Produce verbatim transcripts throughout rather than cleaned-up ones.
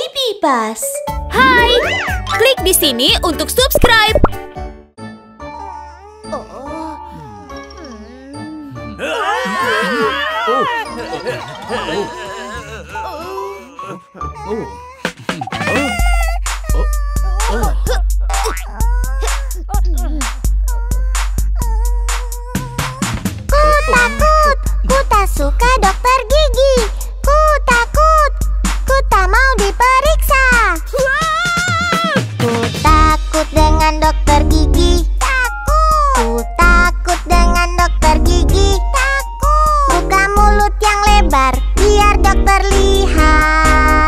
Baby Bus. Hai, klik di sini untuk subscribe. Ku takut, ku tak suka dokter gigi. Ku takut, ku tak mau diperiksa. Ku takut dengan dokter gigi. Ku takut dengan dokter gigi. Buka mulut yang lebar biar dokter lihat.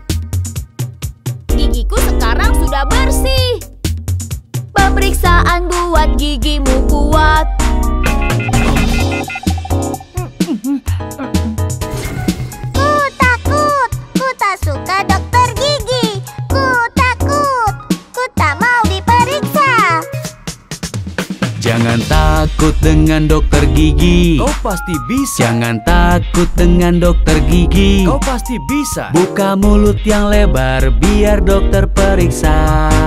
Gigiku sekarang sudah bersih. Pemeriksaan buat gigimu kuat. Ku takut, ku tak suka dokter gigi. Ku takut, ku tak mau diperiksa. Jangan takut dengan dokter gigi. Kau pasti bisa. Jangan takut dengan dokter gigi. Kau pasti bisa. Buka mulut yang lebar biar dokter periksa.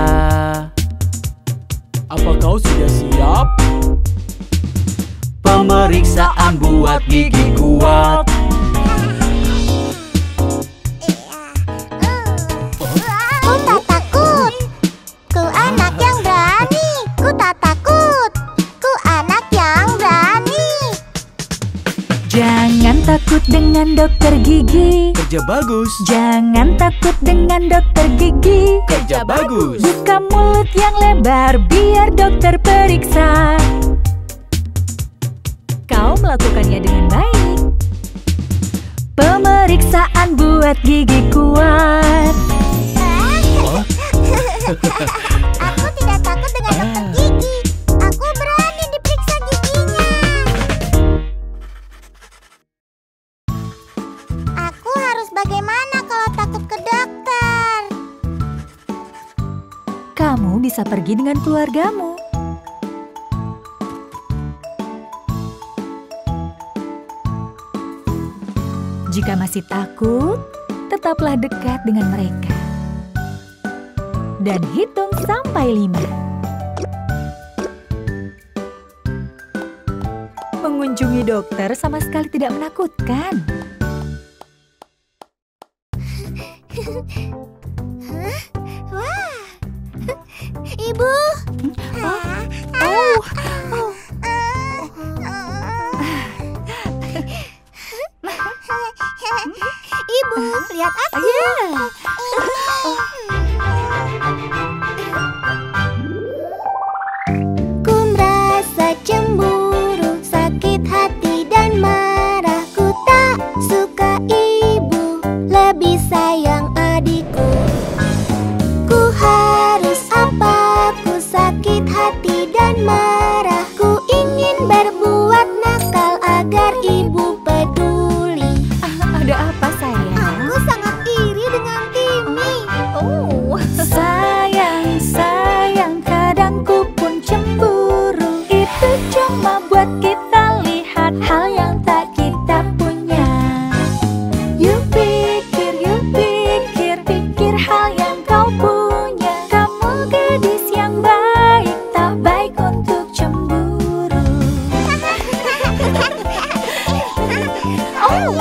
Apa kau sudah siap? Pemeriksaan buat gigi kuat. Ku tak takut, ku anak yang berani. Ku tak takut, ku anak yang berani. Jangan takut dengan dokter gigi. Kerja bagus. Jangan takut dengan dokter gigi. Kerja bagus. Buka mulut yang lebar biar dokter periksa. Kau melakukannya dengan baik. Pemeriksaan buat gigi kuat. Aku tidak takut dengan dokter gigi. Aku berani diperiksa giginya. Aku harus bagaimana kalau takut ke dokter? Kamu bisa pergi dengan keluargamu. Jika masih takut, tetaplah dekat dengan mereka. Dan hitung sampai lima. Mengunjungi dokter sama sekali tidak menakutkan. Wah, Ibu. Oh. Oh. Ibu, lihat aku. Ku merasa cemburu, sakit hati dan marah. Ku tak suka ibu, lebih sayang adikku. Ku harus apa? Ku sakit hati dan marah. Ku ingin berbuat nakal agar ibu peduli. Ada apa sayang? Aku sangat iri dengan Timmy. Oh, sayang, sayang, kadang ku pun cemburu. Itu cuma buat kita lihat hal yang tak kita punya. You pikir, you pikir, pikir hal yang kau punya. Kamu gadis yang baik, tak baik untuk cemburu. Oh,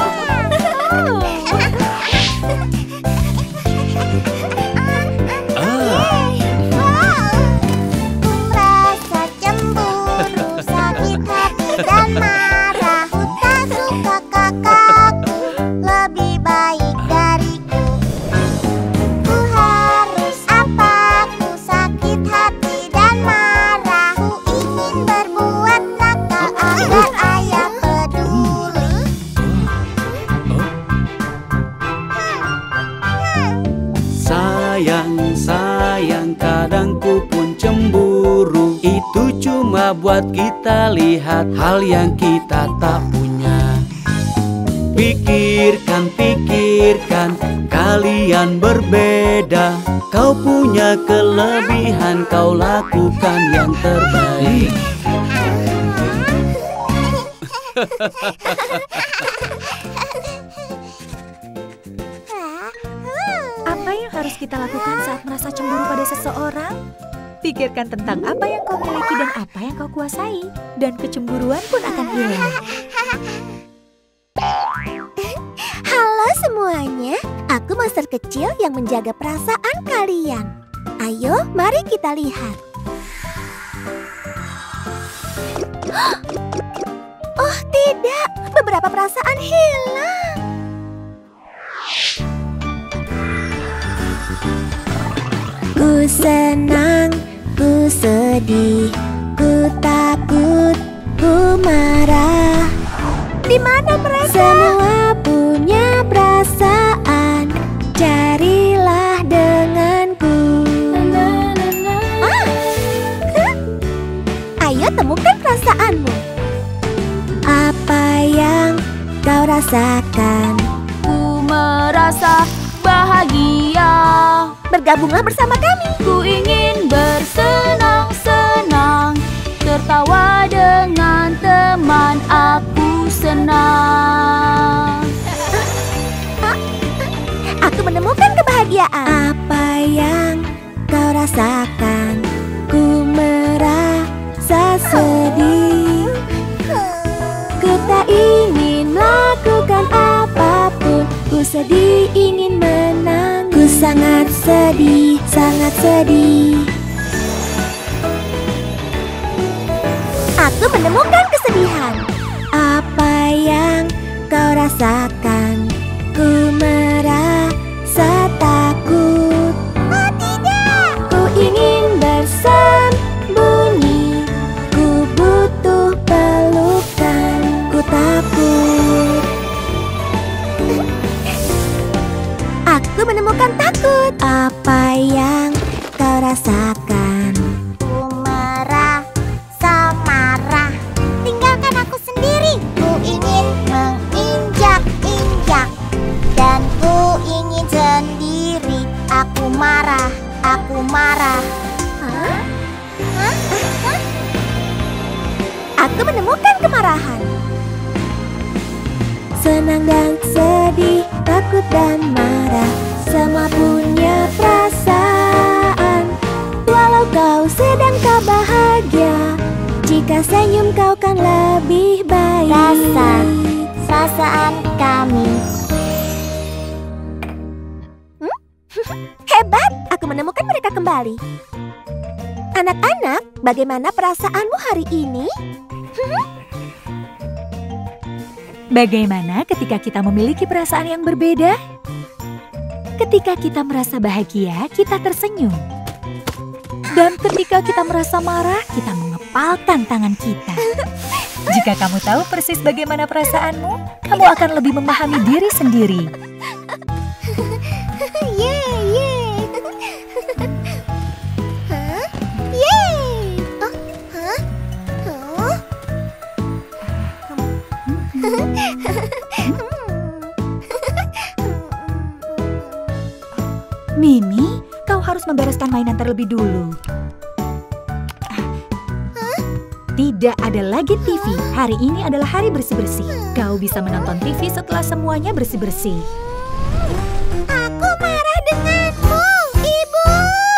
Ku merasa cemburu, sakit hati dan marah. Ku tak suka kakakku, lebih baik dariku. Ku harus apa? Ku sakit hati dan marah. Ku ingin berbuat nakal agar ayah peduli. Sayang, sayang, kadang ku pun cemburu. Itu cuma buat kita lihat hal yang kita tak punya. Pikirkan, pikirkan, kalian berbeda. Kau punya kelebihan, kau lakukan yang terbaik. apa harus kita lakukan saat merasa cemburu pada seseorang? Pikirkan tentang apa yang kau miliki dan apa yang kau kuasai, dan kecemburuan pun akan hilang. Halo semuanya, aku monster kecil yang menjaga perasaan kalian. Ayo, mari kita lihat. Oh tidak, beberapa perasaan hilang. Ku senang, ku sedih, ku takut, ku marah. Di mana mereka? Semua punya perasaan, carilah denganku. Ah. Ayo temukan perasaanmu. Apa yang kau rasakan? Ku merasa bahagia. Bergabunglah bersama kami. Ku ingin bersenang-senang, tertawa dengan teman, aku senang. Aku menemukan kebahagiaan. Apa yang kau rasakan? Ku merasa sedih. Ku tak ingin melakukan apapun. Ku sedih ingin menang. Ku sangat sedih, sangat sedih. Aku menemukan kesedihan. Apa yang kau rasakan? Ku merasa takut. Oh tidak! Ku ingin bersembunyi. Ku butuh pelukan. Ku takut. Aku menemukan takut. Apa yang kau rasakan? Ku merasa marah. Tinggalkan aku sendiri. Ku ingin menginjak-injak. Dan ku ingin sendiri. Aku marah, aku marah. Hah? Hah? Hah? Aku menemukan kemarahan. Senang dan sedih, takut dan marah, semua punya perasaan. Walau kau sedang tak bahagia, jika senyum kau kan lebih baik. Rasa, perasaan kami. Hmm? Hebat, aku menemukan mereka kembali. Anak-anak, bagaimana perasaanmu hari ini? Bagaimana ketika kita memiliki perasaan yang berbeda? Ketika kita merasa bahagia, kita tersenyum. Dan ketika kita merasa marah, kita mengepalkan tangan kita. Jika kamu tahu persis bagaimana perasaanmu, kamu akan lebih memahami diri sendiri. Yeay, yeay. Hah? Yeay. Oh, hah? Oh. Mimi, kau harus membereskan mainan terlebih dulu. Tidak ada lagi T V. Hari ini adalah hari bersih-bersih. Kau bisa menonton T V setelah semuanya bersih-bersih. Aku marah denganmu, Ibu.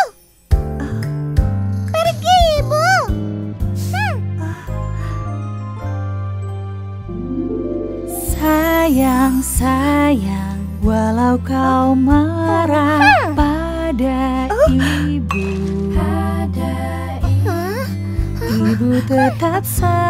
Pergi, Ibu. Hmm. Sayang, sayang, walau kau marah pada ibu, ibu tetap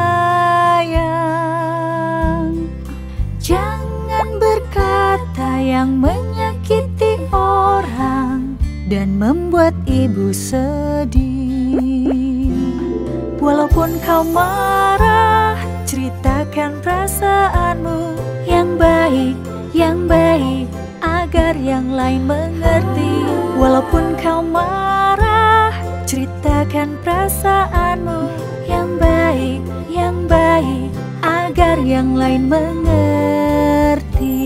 sayang. Jangan berkata yang menyakiti orang dan membuat ibu sedih. Walaupun kau marah, ceritakan perasaanmu yang baik, yang baik, agar yang lain mengerti. Walaupun kau marah, ceritakan perasaanmu yang baik, yang baik, agar yang lain mengerti.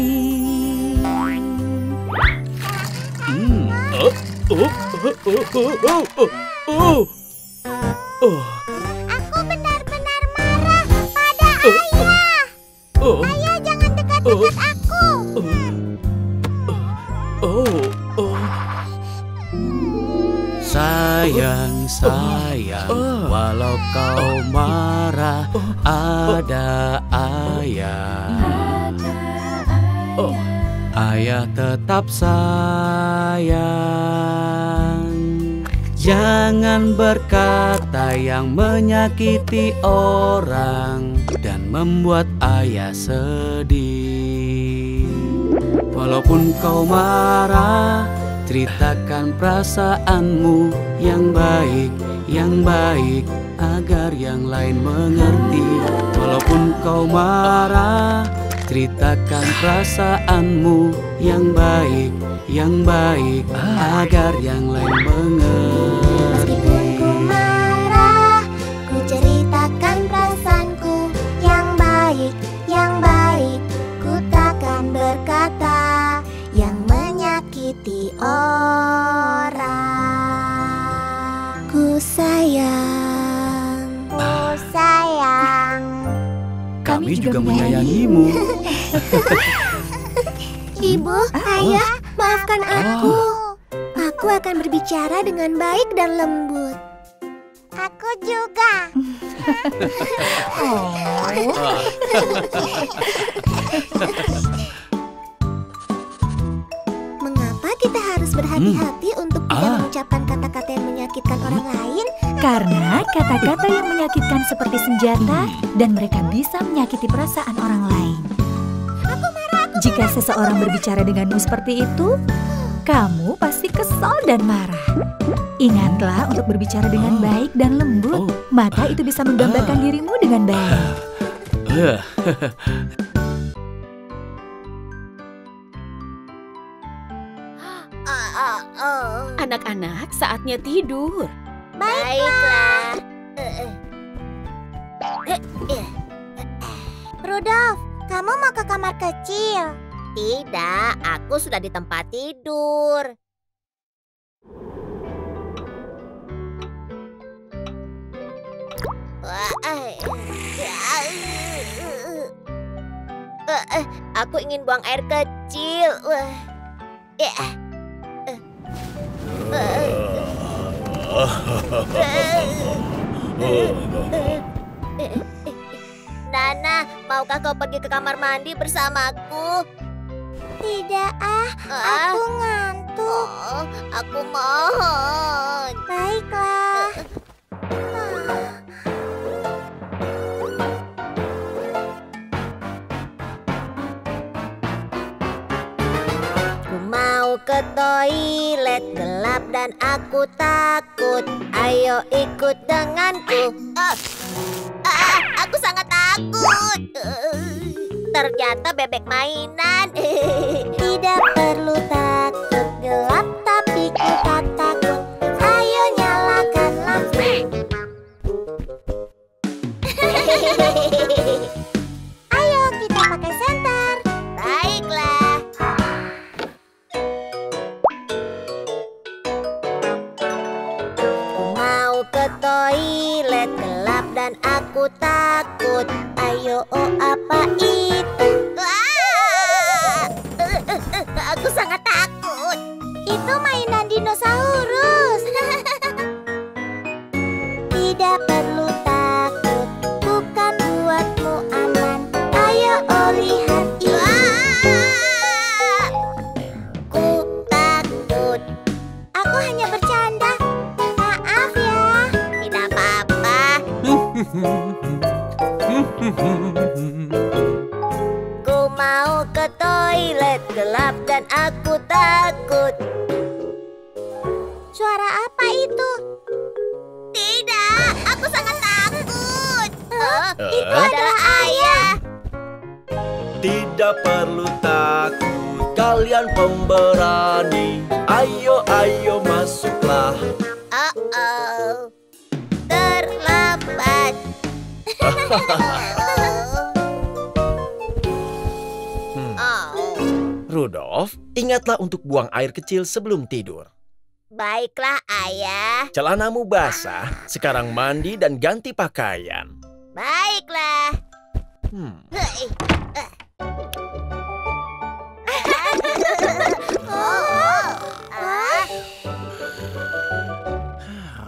Hmm. Oh, oh, oh, oh, oh, oh, oh. Oh. Aku benar-benar marah pada ayah. Oh. Ayah jangan dekat-dekat aku. Oh. Oh. Oh. Sayang, sayang, walau kau marah, ada ayah. Ayah tetap sayang. Jangan berkata yang menyakiti orang dan membuat ayah sedih. Walaupun kau marah, ceritakan perasaanmu yang baik, yang baik, agar yang lain mengerti. Walaupun kau marah, ceritakan perasaanmu yang baik, yang baik, agar yang lain mengerti. Meskipun ku marah, ku ceritakan perasaanku yang baik, yang baik. Ku takkan berkata yang menyakiti orang. Ku sayang, ku sayang. Kami juga menyayangimu. Ibu, ayah, maafkan aku. Aku akan berbicara dengan baik dan lembut. Aku juga. Mengapa kita harus berhati-hati untuk tidak mengucapkan kata-kata yang menyakitkan orang lain? Karena kata-kata yang menyakitkan seperti senjata dan mereka bisa menyakiti perasaan orang lain. Jika seseorang berbicara denganmu seperti itu, kamu pasti kesal dan marah. Ingatlah untuk berbicara dengan baik dan lembut, maka itu bisa menggambarkan dirimu dengan baik. Anak-anak, saatnya tidur. Baiklah. Rudolf, kamu mau ke kamar kecil? Tidak, aku sudah di tempat tidur. Aku ingin buang air kecil. Nana, maukah kau pergi ke kamar mandi bersamaku? Tidak ah, aku ngantuk. Oh, aku mohon. Baiklah. Ku mau ke toilet, gelap dan aku takut. Ayo ikut denganku. Oh. Ah, aku sangat takut. Ternyata bebek mainan. Tidak perlu takut, gelap tapi ku tak takut. Ayo nyalakan lampu. Ayo kita pakai senter. Baiklah. Ku mau ke toilet, gelap dan aku takut. Ayo, oh apa itu? Ah! Aku sangat takut. Itu mainan dinosaurus. Tidak perlu takut, bukan buatmu aman. Ayo, oh lihat ini. Ah! Ku takut. Aku hanya bercanda. Maaf ya. Tidak apa-apa. Ku mau ke toilet, gelap dan aku takut. Suara apa itu? Tidak, aku sangat takut. Oh, itu adalah ayah. Tidak perlu takut, kalian pemberani. Ayo, ayo masuklah. Oh-oh, terlambat. Rudolf, ingatlah untuk buang air kecil sebelum tidur. Baiklah, ayah. Celanamu basah, sekarang mandi dan ganti pakaian. Baiklah. Hmm. Oh. Ah.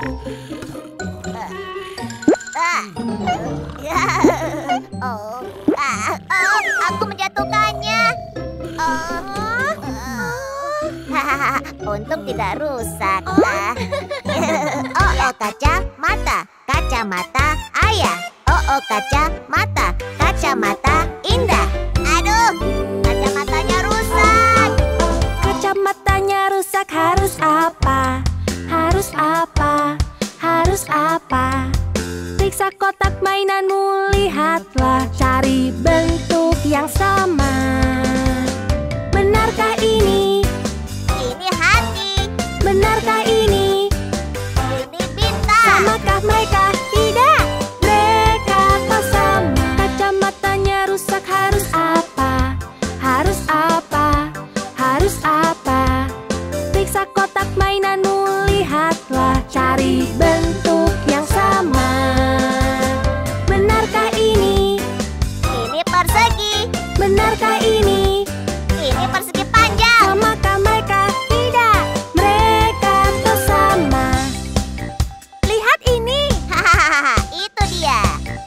Oh, ah, oh, aku menjatuhkannya. Oh, hahaha, untung tidak rusak. Ah. Oh, oh, kacamata, kacamata ayah. Oh, oh, kacamata, kacamata indah. Aduh, kacamatanya rusak. Kacamatanya rusak, harus apa? Harus apa? Harus apa? Periksa kotak mainanmu, lihatlah, cari bentuk yang sama. Benarkah ini? Ini hati, Benarkah ini? ini bintang. Samakah mereka? Tidak, mereka tak sama. Kacamatanya rusak, harus apa? Harus apa? Harus apa? Periksa kotak mainanmu, lihatlah, cari bentuk yang sama. Benarkah ini? Ini persegi, Benarkah ini? ini persegi panjang. Samakah mereka? Tidak, mereka tak sama. Lihat ini. Hahaha, itu dia.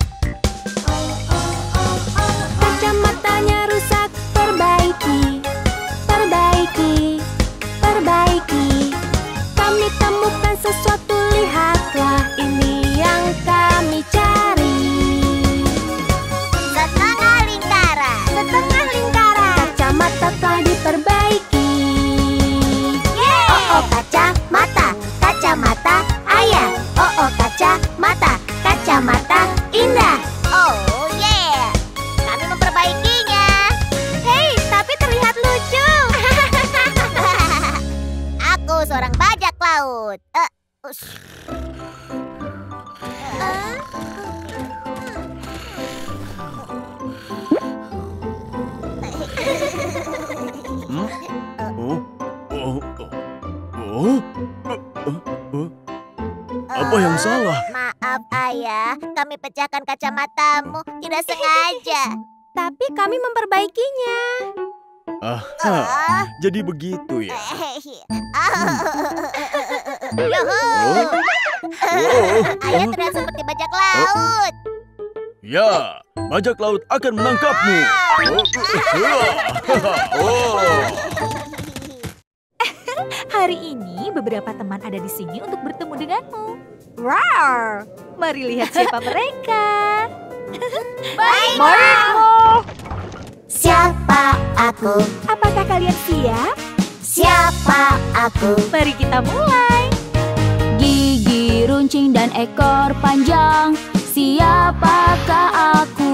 Kacamatanya rusak, perbaiki, perbaiki, perbaiki. Kami temukan sesuatu, lihatlah, ini yang kami cari. Setengah lingkaran. Setengah lingkaran. Kacamata telah diperbaiki. Oh, oh, kacamata, kacamata ayah. Oh, oh, kacamata, kacamata indah. Oh, yeah. Kami memperbaikinya. Hei, tapi terlihat lucu. Aku seorang bajak laut. Eh, us. Eh, Hmm? Oh, oh, oh, oh, oh. Apa yang salah? Maaf ayah, kami pecahkan kacamatamu tidak sengaja. Tapi kami memperbaikinya. Aha, Ah. jadi begitu ya. Yuhu. Oh, Ayah terlihat seperti bajak laut. ya, bajak laut akan menangkapmu. Oh, oh. Hari ini beberapa teman ada di sini untuk bertemu denganmu. Rawr! Mari lihat siapa mereka. Baiklah. Siapa aku? Apakah kalian siap? Siapa aku? Mari kita mulai. Gigi runcing dan ekor panjang, siapakah aku?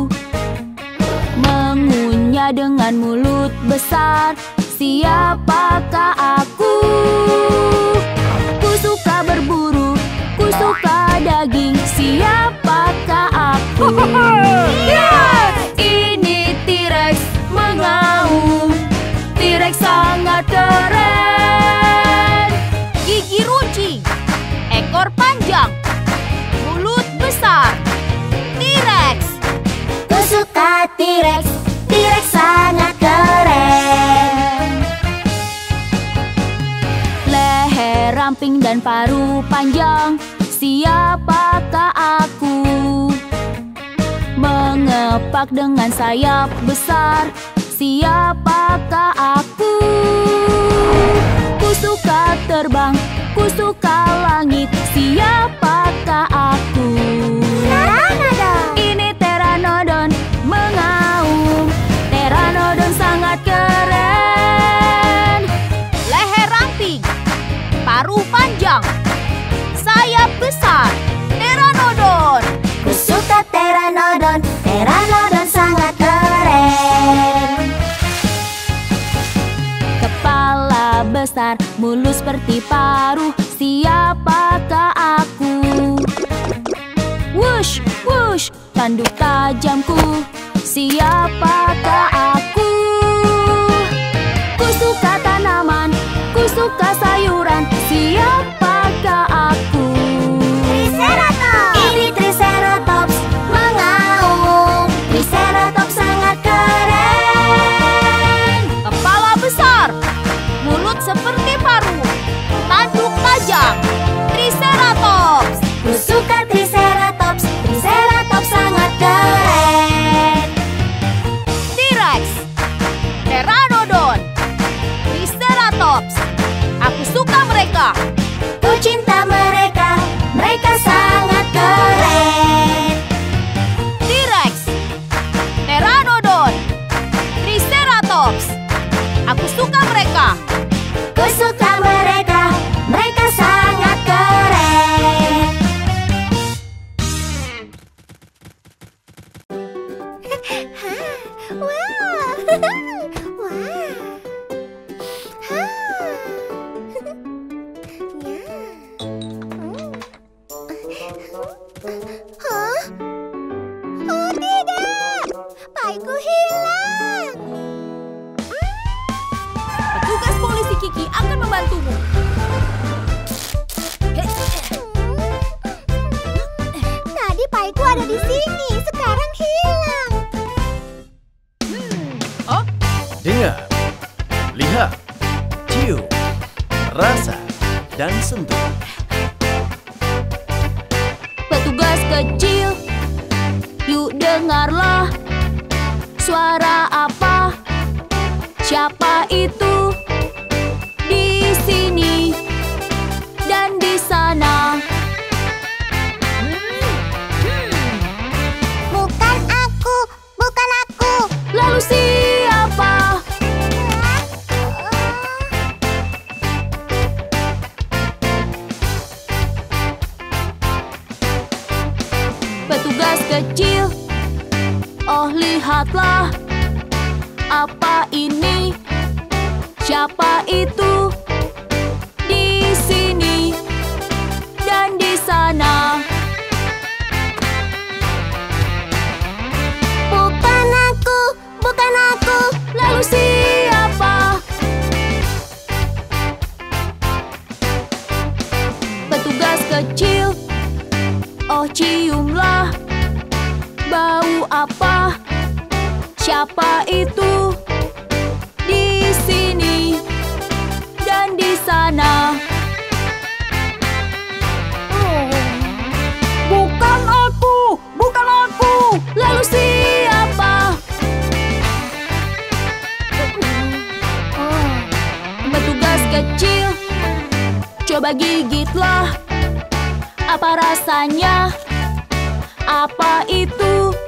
Mengunyah dengan mulut besar, siapakah aku? Ku suka berburu, ku suka daging, siapakah aku? Yes! Ini T-Rex mengaum, T-Rex sangat keren. Gigi runcing, ekor panjang, mulut besar, T-Rex. Ku suka T-Rex, T-Rex sangat keren. Leher ramping dan paruh panjang, siapakah aku? Mengepak dengan sayap besar, siapakah aku? Ku suka terbang, ku suka langit, siapakah aku? Ini Pteranodon mengaum, Pteranodon sangat keren. Leher ramping, paruh panjang, sayap besar, Pteranodon. Ku suka Pteranodon, Pteranodon sangat keren. Kepala besar, mulus seperti paruh, siapakah aku? Wush, wush, tanduk tajamku, siapakah aku? Ku suka tanaman, ku suka sayuran, siapakah aku? Triceratops. Ini Triceratops mengaum, Triceratops sangat keren. Kepala besar, mulut seperti paruh, tanduk tajam, Triceratops. Rantaiku ada di sini, sekarang hilang. Dengar, lihat, cium, rasa, dan sentuh. Petugas kecil, yuk dengarlah. Suara apa? Siapa itu? Di sini dan di sana. Bukan aku, bukan aku. Lalu siapa? Petugas kecil, oh lihatlah. Apa ini? Siapa itu? Di sini dan di sana. Bukan aku, bukan aku. Lalu siapa? Petugas kecil, oh ciumlah. Bau apa? Siapa itu? Di sini dan di sana. Oh. Bukan aku, bukan aku. Lalu siapa? Oh. Petugas kecil, coba gigitlah. Apa rasanya? Apa itu?